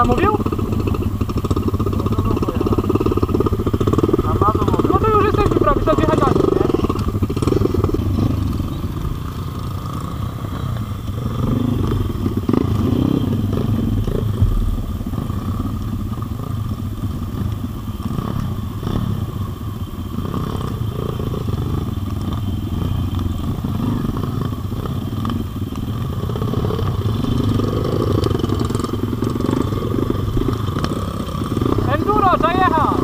zamówił? No to już jesteśmy prawie, trzeba zjechać na dół, nie? Enduro, zajechał!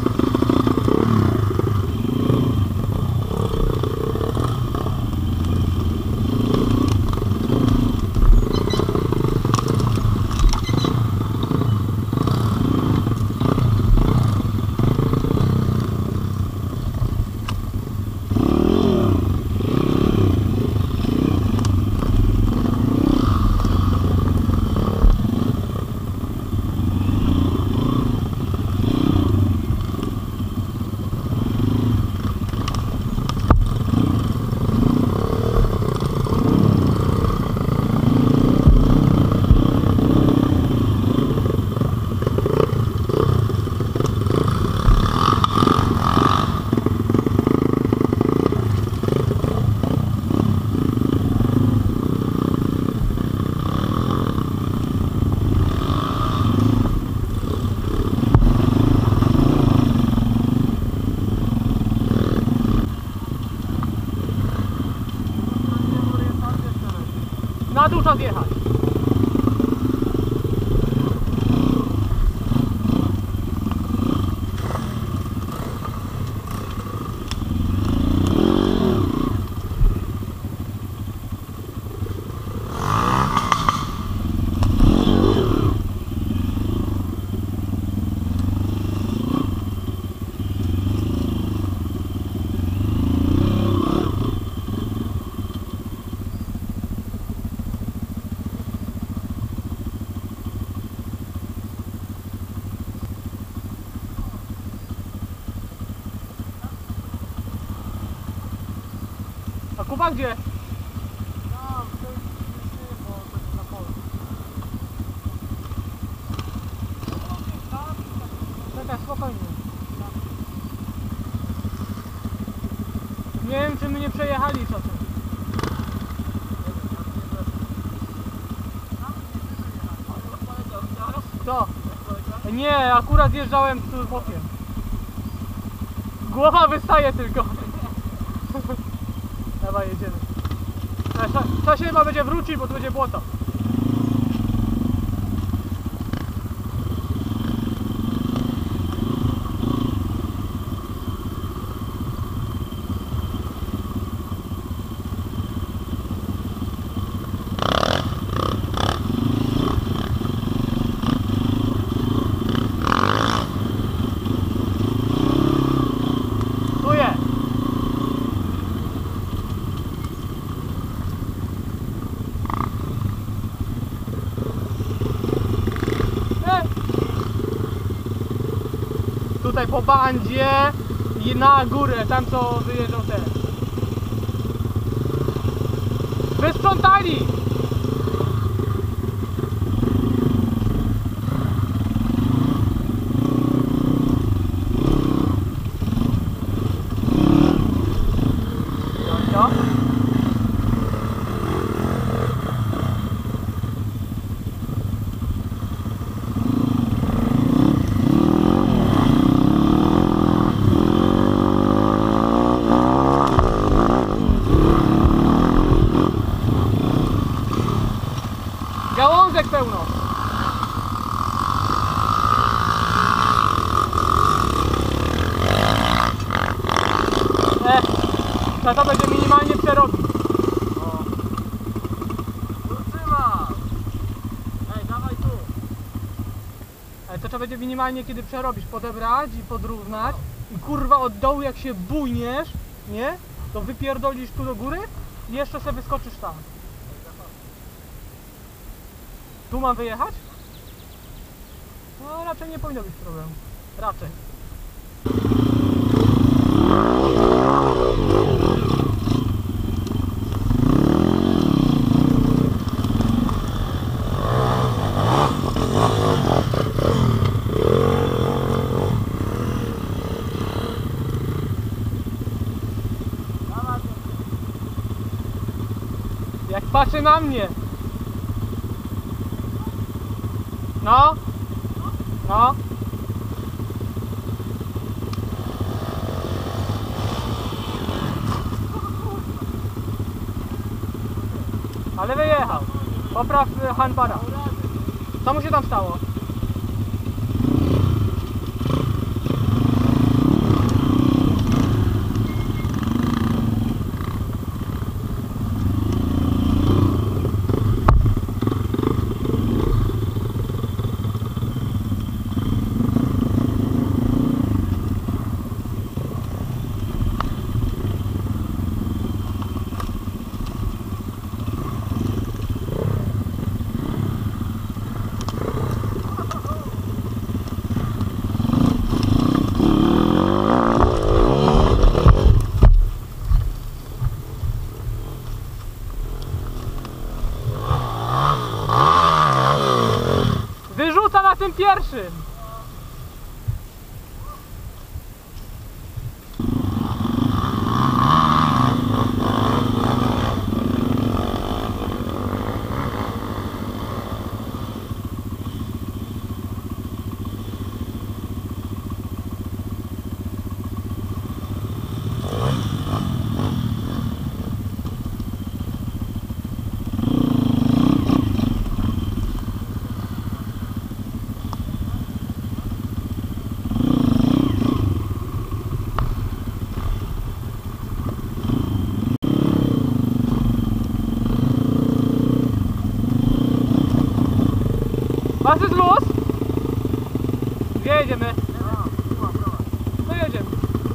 Na dół trzeba zjechać. A Kuba gdzie? Tam, to jest bo to jest na polu. Czekaj, spokojnie. Nie wiem, czy my nie przejechali co tu. Co? Nie, akurat zjeżdżałem tu bokiem. Głowa wystaje tylko. Dawaj, jedziemy. Trzeba się chyba będzie wrócić, bo tu będzie błoto. Tutaj po bandzie i na górę, tam co wyjeżdżą te. Wysprzątali! No. Gałązek pełno. To będzie minimalnie przerobić. Tu trzyma! Ej, dawaj tu! Ale to trzeba będzie minimalnie kiedy przerobisz, podebrać i podrównać i kurwa od dołu jak się bujniesz, nie? To wypierdolisz tu do góry i jeszcze sobie wyskoczysz tam. Tu mam wyjechać? No raczej nie powinno być problemu. Raczej. Patrzy na mnie. No. No. Ale wyjechał. Popraw handbara. Co mu się tam stało? Wyrzuca na tym pierwszym! Was jest luz? Gdzie jedziemy? No jedziemy.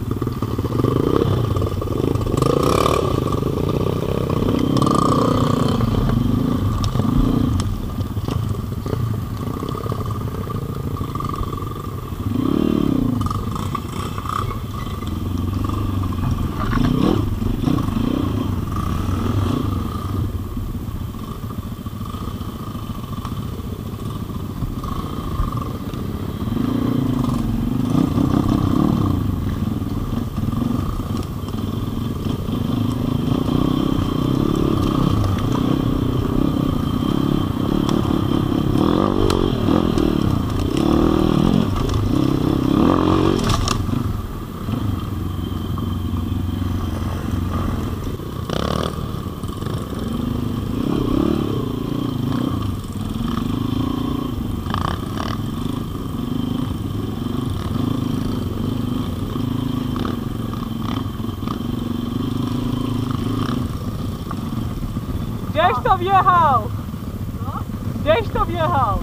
Gdzieś to wjechał! Gdzieś to wjechał!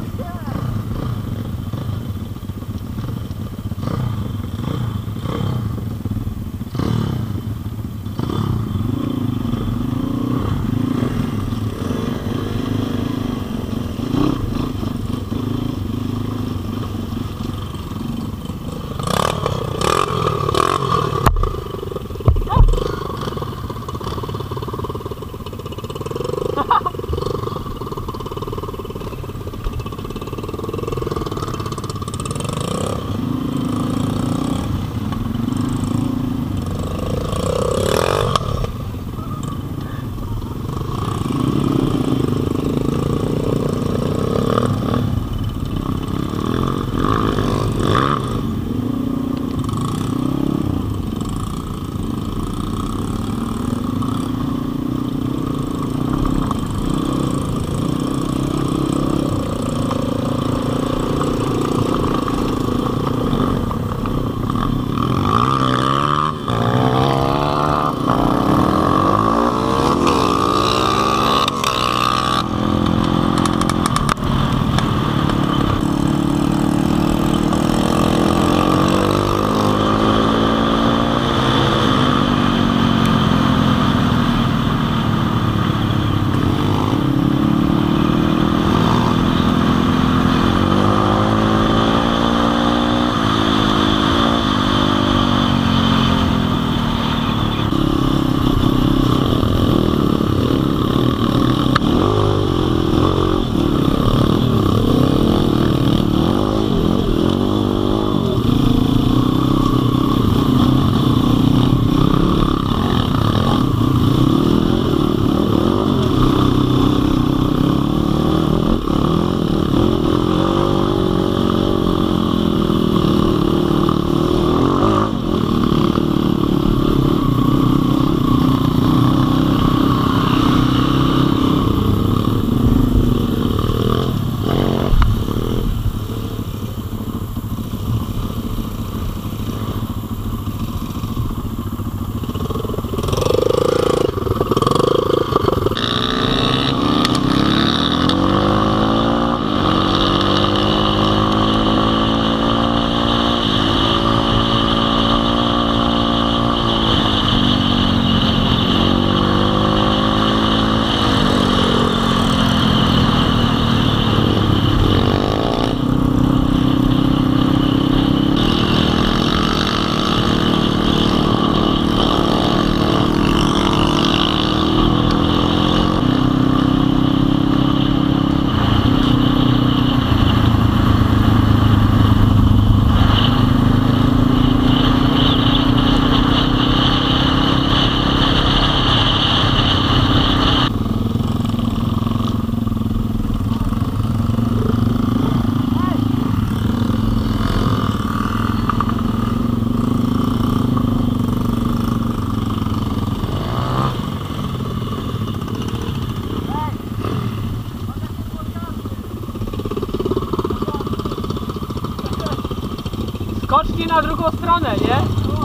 Skocznij na drugą stronę, nie?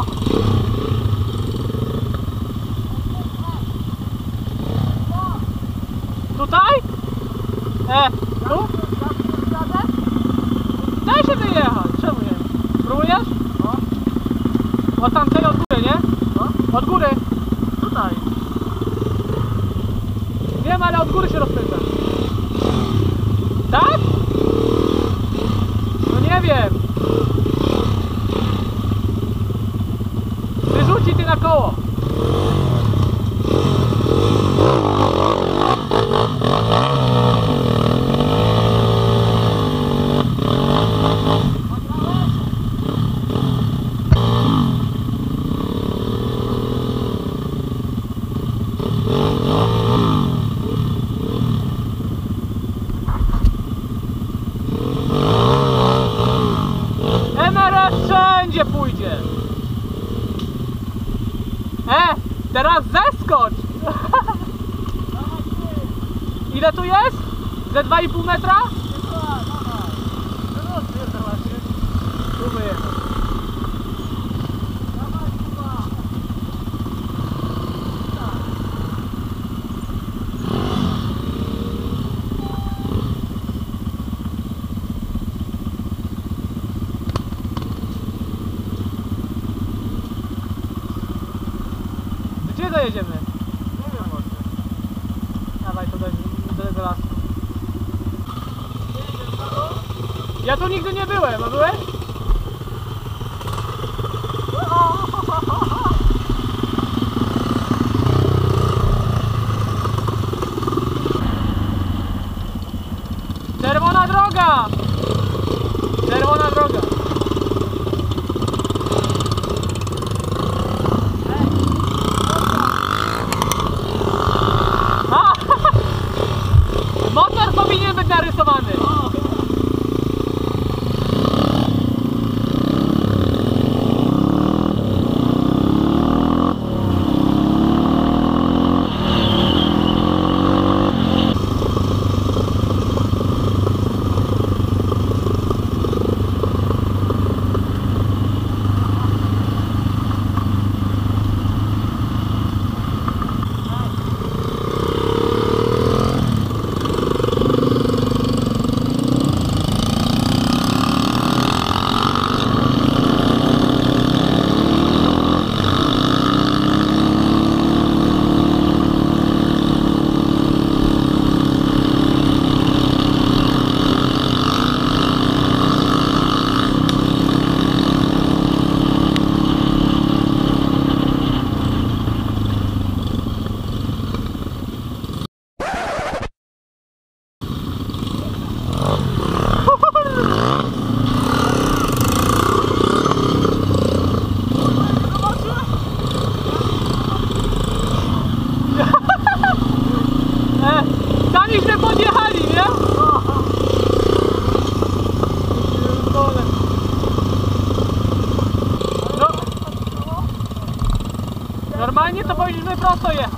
Tutaj? Tu? Daj się wyjechać, czemu nie? Próbujesz? No. Od tamtej od góry, nie? No. Od góry. Tutaj. Wiem, ale od góry się rozpędza. Tak? No nie wiem. Wyrzuci ty na koło. MRS wszędzie pójdzie. Teraz zeskocz. Ile tu jest? Ze 2,5 metra? Tu wyjechać. Gdzie dojedziemy? Nie wiem właśnie. Dawaj to do tego lasu. Ja tu nigdy nie byłem, a byłeś? Czerwona droga! Czerwona droga! A! Motor powinien być narysowany! Samiśmy podjechali, nie? No. Normalnie to powinniśmy prosto jechać.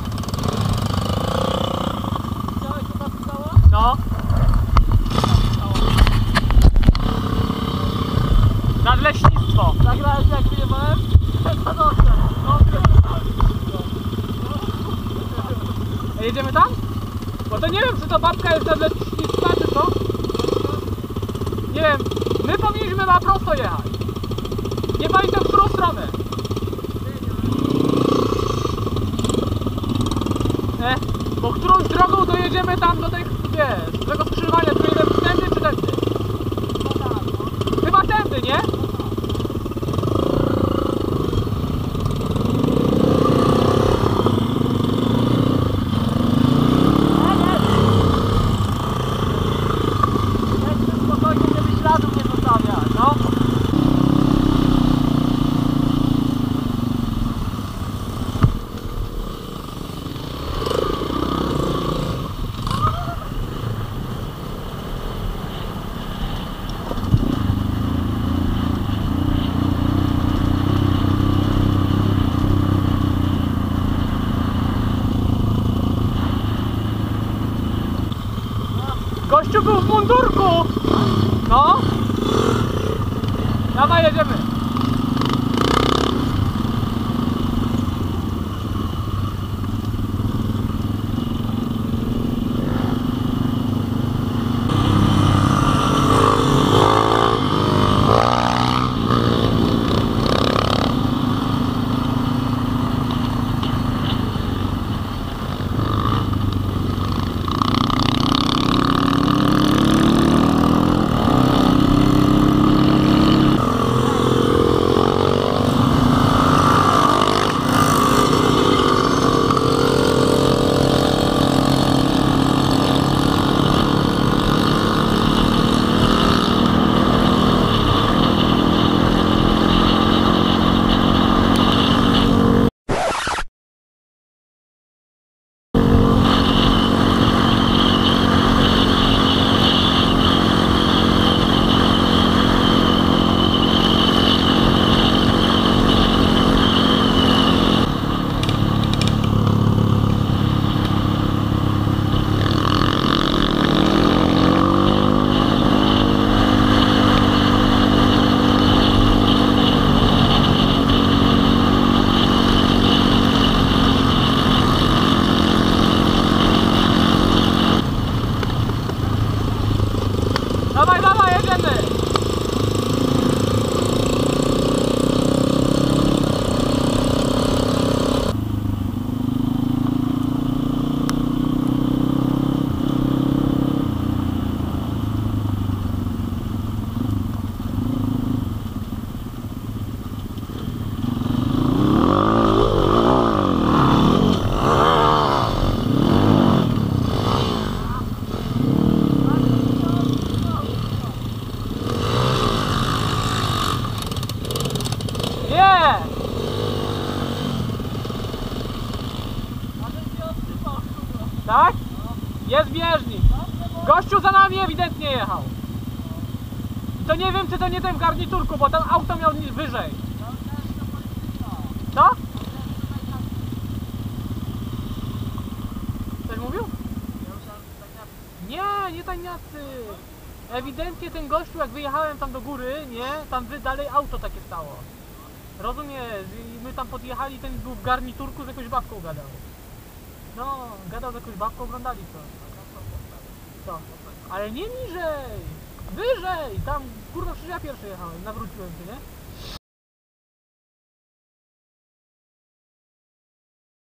No. Nadleśnictwo. Zagrałeś jak wyjebałem? Jedziemy tam? Bo to nie wiem, czy to babka jest nadleśnictwa, czy co? Nie wiem. My powinniśmy na prosto jechać. Nie pamiętam, w którą stronę. Bo którąś drogą dojedziemy tam do tej, wiesz, do tego skrzyżowania, tu jedziemy tędy czy tędy? Chyba tędy, nie? Spokojnie, żeby śladów nie zostawiać. No. Gościu był w mundurku! No! Dawaj, jedziemy! Tak? Jest bieżnik. Gościu za nami ewidentnie jechał. I to nie wiem, czy to nie ten w garniturku, bo tam auto miał wyżej. Co? Coś mówił? Nie, nie tajniacy. Ewidentnie ten gościu, jak wyjechałem tam do góry, nie, tam dalej auto takie stało. Rozumiesz? I my tam podjechali, ten był w garniturku z jakąś babką gadał. No, gadał z jakąś babką, oglądali to. Co? Ale nie niżej! Wyżej! Tam, kurwa, przecież ja pierwszy jechałem, nawróciłem się, nie?